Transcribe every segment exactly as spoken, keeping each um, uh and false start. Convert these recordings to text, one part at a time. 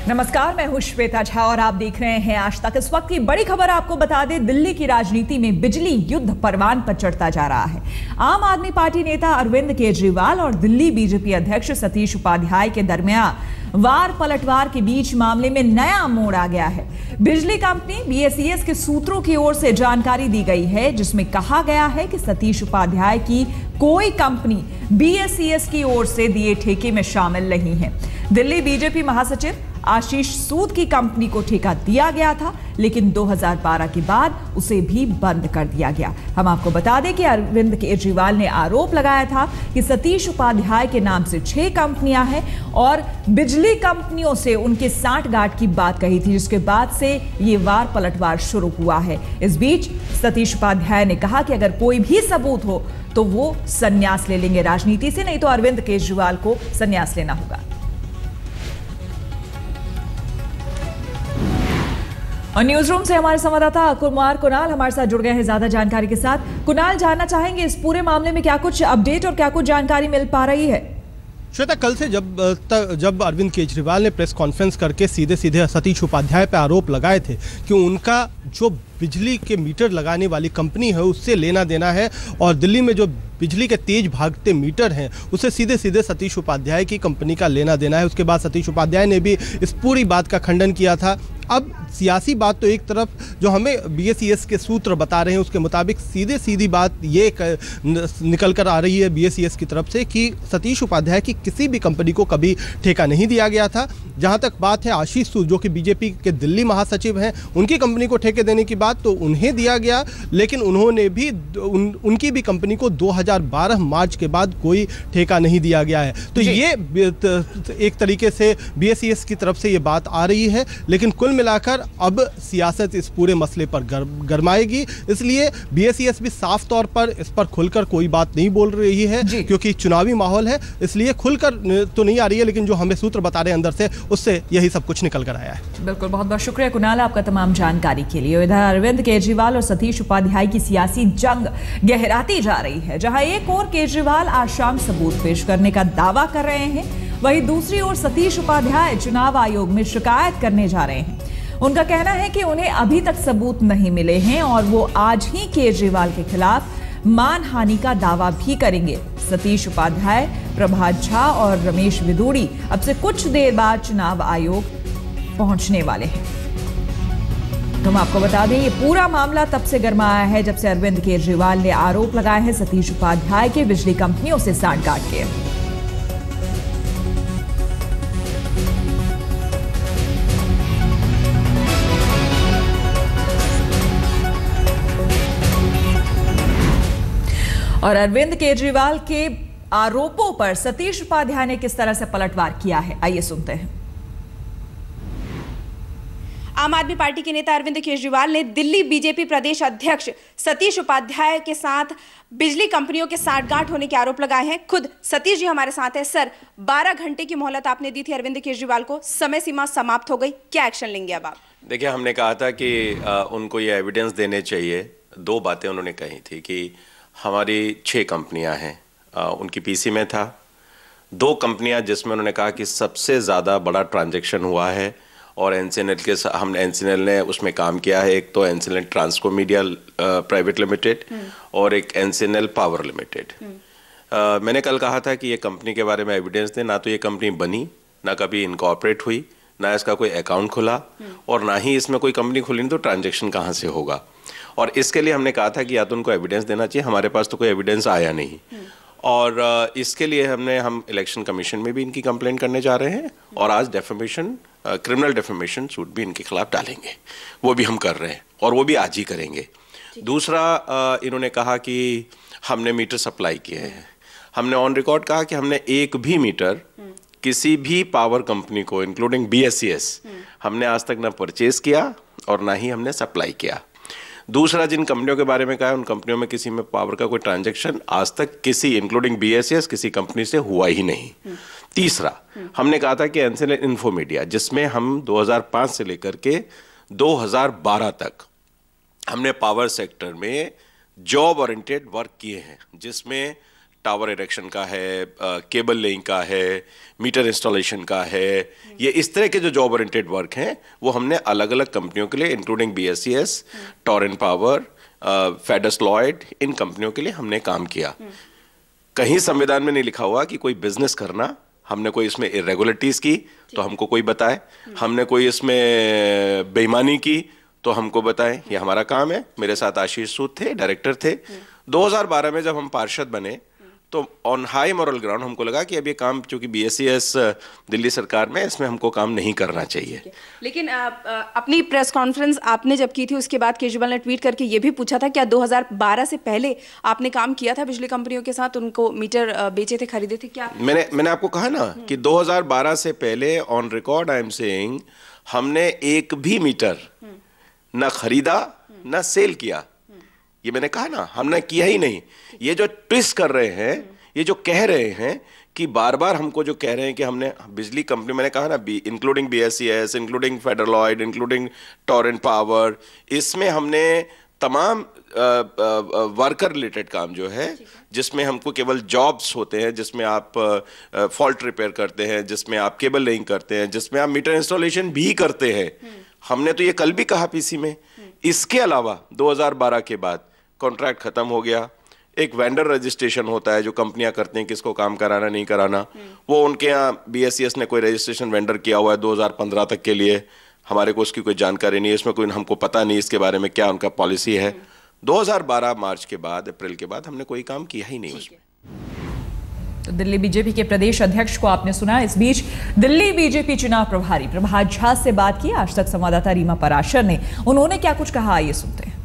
नमस्कार, मैं हूं श्वेता झा और आप देख रहे हैं आज तक। इस वक्त की बड़ी खबर आपको बता दें, दिल्ली की राजनीति में बिजली युद्ध परवान पर चढ़ता जा रहा है। आम आदमी पार्टी नेता अरविंद केजरीवाल और दिल्ली बीजेपी अध्यक्ष सतीश उपाध्याय के दरमियान वार पलटवार के बीच मामले में नया मोड़ आ गया है। बिजली कंपनी बीएसईएस के सूत्रों की ओर से जानकारी दी गई है, जिसमें कहा गया है कि सतीश उपाध्याय की कोई कंपनी बीएसईएस की ओर से दिए ठेके में शामिल नहीं है। दिल्ली बीजेपी महासचिव आशीष सूद की कंपनी को ठेका दिया गया था, लेकिन दो हज़ार बारह के बाद उसे भी बंद कर दिया गया। हम आपको बता दें कि अरविंद केजरीवाल ने आरोप लगाया था कि सतीश उपाध्याय के नाम से छह कंपनियां हैं और बिजली कंपनियों से उनके सांठगांठ की बात कही थी, जिसके बाद से ये वार पलटवार शुरू हुआ है। इस बीच सतीश उपाध्याय ने कहा कि अगर कोई भी सबूत हो तो वो संन्यास ले लेंगे राजनीति से, नहीं तो अरविंद केजरीवाल को संन्यास लेना होगा। और न्यूज रूम से हमारे संवाददाता कुमार कुणाल हमारे साथ जुड़ गए हैं ज्यादा जानकारी के साथ। कुणाल, जानना चाहेंगे इस पूरे मामले में क्या कुछ अपडेट और क्या कुछ जानकारी मिल पा रही है? श्वेता, कल से जब तक जब अरविंद केजरीवाल ने प्रेस कॉन्फ्रेंस करके सीधे सीधे सतीश उपाध्याय पर आरोप लगाए थे कि उनका जो बिजली के मीटर लगाने वाली कंपनी है उससे लेना देना है और दिल्ली में जो बिजली के तेज भागते मीटर हैं उसे सीधे सीधे सतीश उपाध्याय की कंपनी का लेना देना है। उसके बाद सतीश उपाध्याय ने भी इस पूरी बात का खंडन किया था। अब सियासी बात तो एक तरफ, जो हमें बीएसईएस के सूत्र बता रहे हैं उसके मुताबिक सीधे सीधी बात ये निकल कर आ रही है बीएसईएस की तरफ से कि सतीश उपाध्याय की किसी भी कंपनी को कभी ठेका नहीं दिया गया था। जहां तक बात है आशीष सूद, जो कि बीजेपी के दिल्ली महासचिव हैं, उनकी कंपनी को ठेके देने की बात तो उन्हें दिया गया, लेकिन उन्होंने भी उन, उनकी भी कंपनी को दो हज़ार बारह मार्च के बाद कोई ठेका नहीं दिया गया है। तो ये एक तरीके से बीएसईएस की तरफ से ये बात आ रही है, लेकिन कुल मिलाकर अब सियासत इस पूरे मसले पर गर, गरमाएगी। इसलिए बीएसईएस भी साफ तौर पर इस पर खुलकर कोई बात नहीं बोल रही है, क्योंकि चुनावी माहौल है, इसलिए खुलकर तो नहीं आ रही है, लेकिन जो हमें सूत्र बता रहे हैं अंदर से, उससे यही सब कुछ निकल कर आया है। बिल्कुल, बहुत बहुत शुक्रिया कुणाल आपका तमाम जानकारी के लिए। इधर अरविंद केजरीवाल और सतीश उपाध्याय की सियासी जंग गहराती जा रही है। जहां एक ओर केजरीवाल आज शाम सबूत पेश करने का दावा कर रहे हैं, वहीं दूसरी ओर सतीश उपाध्याय चुनाव आयोग में शिकायत करने जा रहे हैं। उनका कहना है कि उन्हें अभी तक सबूत नहीं मिले हैं और वो आज ही केजरीवाल के खिलाफ मानहानि का दावा भी करेंगे। सतीश उपाध्याय, प्रभात झा और रमेश विदुड़ी अब से कुछ देर बाद चुनाव आयोग पहुंचने वाले हैं। तो हम आपको बता दें, ये पूरा मामला तब से गरमाया है जब से अरविंद केजरीवाल ने आरोप लगाए हैं सतीश उपाध्याय के बिजली कंपनियों से सांठगांठ के। और अरविंद केजरीवाल के आरोपों पर सतीश उपाध्याय ने किस तरह से पलटवार किया है, आइए सुनते हैं। आम आदमी पार्टी के नेता अरविंद केजरीवाल ने दिल्ली बीजेपी प्रदेश अध्यक्ष सतीश उपाध्याय के साथ बिजली कंपनियों के सांठगांठ होने के आरोप लगाए हैं। खुद सतीश जी हमारे साथ हैं। सर, बारह घंटे की मोहलत आपने दी थी अरविंद केजरीवाल को, समय सीमा समाप्त हो गई, क्या एक्शन लेंगे अब आप? देखिए, हमने कहा था कि आ, उनको ये एविडेंस देने चाहिए। दो बातें उन्होंने कही थी कि हमारी छह कंपनियां हैं, आ, उनकी पीसी में था दो कंपनियां जिसमें उन्होंने कहा कि सबसे ज़्यादा बड़ा ट्रांजैक्शन हुआ है और एनसीएनएल के हम एनसीएनएल ने उसमें काम किया है। एक तो N C N L transco media private limited और एक एनसीएनएल पावर लिमिटेड। मैंने कल कहा था कि ये कंपनी के बारे में एविडेंस दें। ना तो ये कंपनी बनी, ना कभी इनकॉर्पोरेट हुई, ना इसका कोई अकाउंट खुला और ना ही इसमें कोई कंपनी खुली, तो ट्रांजैक्शन कहाँ से होगा। और इसके लिए हमने कहा था कि या तो उनको एविडेंस देना चाहिए। हमारे पास तो कोई एविडेंस आया नहीं और इसके लिए हमने हम इलेक्शन कमीशन में भी इनकी कंप्लेंट करने जा रहे हैं और आज डेफेमेशन, क्रिमिनल डेफेमेशन सूट भी इनके खिलाफ डालेंगे। वो भी हम कर रहे हैं और वो भी आज ही करेंगे। दूसरा, इन्होंने कहा कि हमने मीटर सप्लाई किए हैं। हमने ऑन रिकॉर्ड कहा कि हमने एक भी मीटर किसी भी पावर कंपनी को इंक्लूडिंग बीएसईएस हमने आज तक ना परचेज किया और ना ही हमने सप्लाई किया। दूसरा, जिन कंपनियों के बारे में कहा है उन कंपनियों में किसी में पावर का कोई ट्रांजैक्शन आज तक किसी इंक्लूडिंग बीएसईएस किसी कंपनी से हुआ ही नहीं। तीसरा, हमने कहा था कि एनसीएनएल इन्फो मीडिया, जिसमें हम दो हज़ार पाँच से लेकर के दो हज़ार बारह तक हमने पावर सेक्टर में जॉब ओरिएंटेड वर्क किए हैं, जिसमें टावर इरेक्शन का है, केबल लेइंग का है, मीटर इंस्टॉलेशन का है। ये इस तरह के जो जॉब ओरिएंटेड वर्क हैं वो हमने अलग अलग कंपनियों के लिए, including B S E S, Torrent Power, Fedders Lloyd, इन कंपनियों के लिए हमने काम किया। कहीं संविधान में नहीं लिखा हुआ कि कोई बिजनेस करना, हमने कोई इसमें इरेगुलरिटीज की तो हमको कोई बताए, हमने कोई इसमें बेईमानी की तो हमको बताएं, ये हमारा काम है। मेरे साथ आशीष सूद थे, डायरेक्टर थे। दो हज़ार बारह में जब हम पार्षद बने तो ऑन हाई मॉरल ग्राउंड हमको लगा कि अब ये काम, क्योंकि B S E S Delhi सरकार में, इसमें हमको काम नहीं करना चाहिए। लेकिन आ, आ, अपनी प्रेस कॉन्फ्रेंस आपने जब की थी उसके बाद केजरीवाल ने ट्वीट करके ये भी पूछा था क्या दो हज़ार बारह से पहले आपने काम किया था बिजली कंपनियों के साथ, उनको मीटर बेचे थे, खरीदे थे क्या? मैंने मैंने आपको कहा ना कि दो हज़ार बारह से पहले on record I am saying हमने एक भी मीटर ना खरीदा ना सेल किया। ये मैंने कहा ना, हमने किया ही नहीं। ये जो ट्विस्ट कर रहे हैं, ये जो कह रहे हैं कि बार बार हमको जो कह रहे हैं कि हमने बिजली कंपनी, मैंने कहा ना, including B S E S, including Federal Lloyd, including Torrent Power, इसमें हमने तमाम वर्कर रिलेटेड काम जो है, जिसमें हमको केवल जॉब्स होते हैं, जिसमें आप फॉल्ट रिपेयर करते हैं, जिसमें आप केबल लेइंग करते हैं, जिसमें आप मीटर इंस्टॉलेशन भी करते हैं, हमने तो ये कल भी कहा पीसी में। इसके अलावा दो हज़ार बारह के बाद कॉन्ट्रैक्ट खत्म हो गया। एक वेंडर रजिस्ट्रेशन होता है जो कंपनियां करते हैं, किसको काम कराना नहीं कराना, वो उनके यहाँ बी एस ई एस ने कोई रजिस्ट्रेशन वेंडर किया हुआ है दो हज़ार पंद्रह तक के लिए। हमारे को उसकी कोई जानकारी नहीं है, इसमें कोई हमको पता नहीं इसके बारे में क्या उनका पॉलिसी है। दो हज़ार बारह मार्च के बाद, अप्रैल के बाद हमने कोई काम किया ही नहीं उसमें। तो दिल्ली बीजेपी के प्रदेश अध्यक्ष को आपने सुना। इस बीच दिल्ली बीजेपी चुनाव प्रभारी प्रभात झा से बात की आज तक संवाददाता रीमा पराशर ने। उन्होंने क्या कुछ कहा, ये सुनते हैं।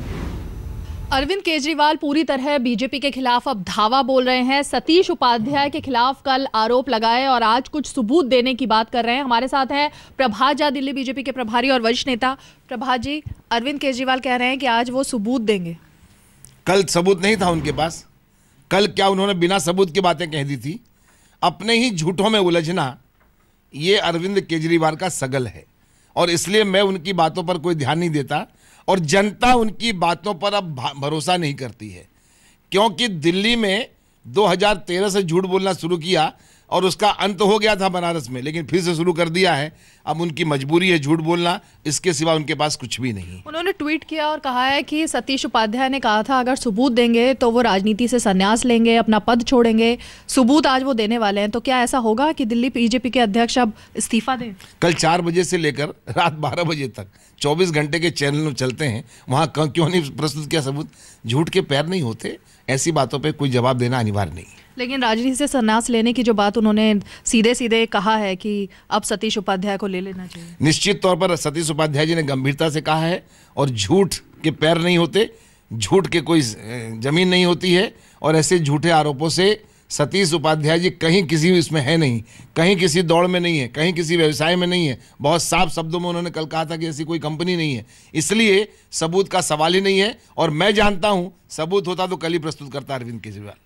अरविंद केजरीवाल पूरी तरह बीजेपी के खिलाफ अब धावा बोल रहे हैं। सतीश उपाध्याय के खिलाफ कल आरोप लगाए और आज कुछ सबूत देने की बात कर रहे हैं। हमारे साथ हैं प्रभात झा, दिल्ली बीजेपी के प्रभारी और वरिष्ठ नेता। प्रभात जी, अरविंद केजरीवाल कह रहे हैं कि आज वो सबूत देंगे। कल सबूत नहीं था उनके पास। कल क्या उन्होंने बिना सबूत की बातें कह दी थी? अपने ही झूठों में उलझना ये अरविंद केजरीवाल का सगल है और इसलिए मैं उनकी बातों पर कोई ध्यान नहीं देता और जनता उनकी बातों पर अब भरोसा नहीं करती है, क्योंकि दिल्ली में दो हज़ार तेरह से झूठ बोलना शुरू किया और उसका अंत हो गया था बनारस में, लेकिन फिर से शुरू कर दिया है। अब उनकी मजबूरी है झूठ बोलना, इसके सिवा उनके पास कुछ भी नहीं। उन्होंने ट्वीट किया और कहा है कि सतीश उपाध्याय ने कहा था अगर सबूत देंगे तो वो राजनीति से संन्यास लेंगे, अपना पद छोड़ेंगे। सबूत आज वो देने वाले हैं, तो क्या ऐसा होगा कि दिल्ली बीजेपी के अध्यक्ष अब इस्तीफा दें? कल चार बजे से लेकर रात बारह बजे तक चौबीस घंटे के चैनल चलते हैं, वहाँ क्यों नहीं प्रस्तुत किया सबूत? झूठ के पैर नहीं होते, ऐसी बातों पर कोई जवाब देना अनिवार्य नहीं। लेकिन राजनीति से संन्यास लेने की जो बात उन्होंने सीधे सीधे कहा है कि अब सतीश उपाध्याय को ले लेना चाहिए। निश्चित तौर पर सतीश उपाध्याय जी ने गंभीरता से कहा है और झूठ के पैर नहीं होते, झूठ के कोई जमीन नहीं होती है और ऐसे झूठे आरोपों से सतीश उपाध्याय जी कहीं किसी इसमें है नहीं, कहीं किसी दौड़ में नहीं है, कहीं किसी व्यवसाय में नहीं है। बहुत साफ शब्दों में उन्होंने कल कहा था कि ऐसी कोई कंपनी नहीं है, इसलिए सबूत का सवाल ही नहीं है। और मैं जानता हूं सबूत होता तो कल ही प्रस्तुत करता अरविंद केजरीवाल।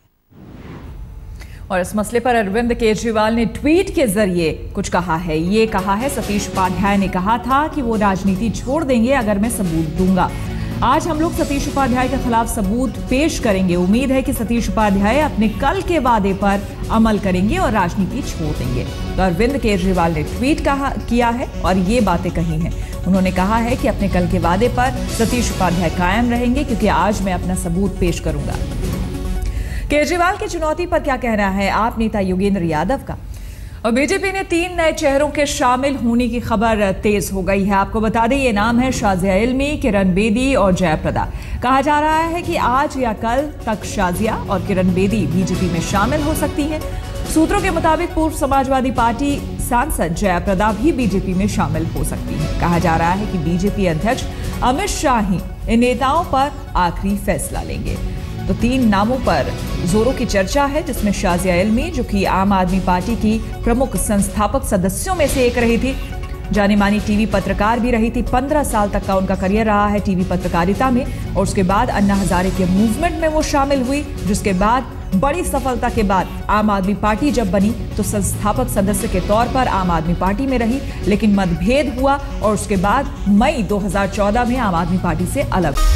और इस मसले पर अरविंद केजरीवाल ने ट्वीट के जरिए कुछ कहा है। ये कहा है, सतीश उपाध्याय ने कहा था कि वो राजनीति छोड़ देंगे अगर मैं सबूत दूंगा। आज हम लोग सतीश उपाध्याय के खिलाफ सबूत पेश करेंगे। उम्मीद है कि सतीश उपाध्याय अपने कल के वादे पर अमल करेंगे और राजनीति छोड़ देंगे। तो अरविंद केजरीवाल ने ट्वीट कहा किया है और ये बातें कही हैं। उन्होंने कहा है कि अपने कल के वादे पर सतीश उपाध्याय कायम रहेंगे क्योंकि आज मैं अपना सबूत पेश करूंगा। केजरीवाल की चुनौती पर क्या कहना है आप नेता योगेंद्र यादव का? और बीजेपी ने तीन नए चेहरों के शामिल होने की खबर तेज हो गई है। आपको बता दें ये नाम है शाजिया इल्मी, किरण बेदी और जयाप्रदा। कहा जा रहा है कि आज या कल तक शाजिया और किरण बेदी बीजेपी में शामिल हो सकती हैं। सूत्रों के मुताबिक पूर्व समाजवादी पार्टी सांसद जयाप्रदा भी बीजेपी में शामिल हो सकती है। कहा जा रहा है कि बीजेपी अध्यक्ष अमित शाह ही इन नेताओं पर आखिरी फैसला लेंगे। तो तीन नामों पर जोरों की चर्चा है, जिसमें शाजिया इल्मी, जो कि आम आदमी पार्टी की प्रमुख संस्थापक सदस्यों में से एक रही थी, जानी मानी टीवी पत्रकार भी रही थी। पंद्रह साल तक का उनका करियर रहा है टीवी पत्रकारिता में और उसके बाद अन्ना हजारे के मूवमेंट में वो शामिल हुई, जिसके बाद बड़ी सफलता के बाद आम आदमी पार्टी जब बनी तो संस्थापक सदस्य के तौर पर आम आदमी पार्टी में रही, लेकिन मतभेद हुआ और उसके बाद मई दो हज़ार चौदह में आम आदमी पार्टी से अलग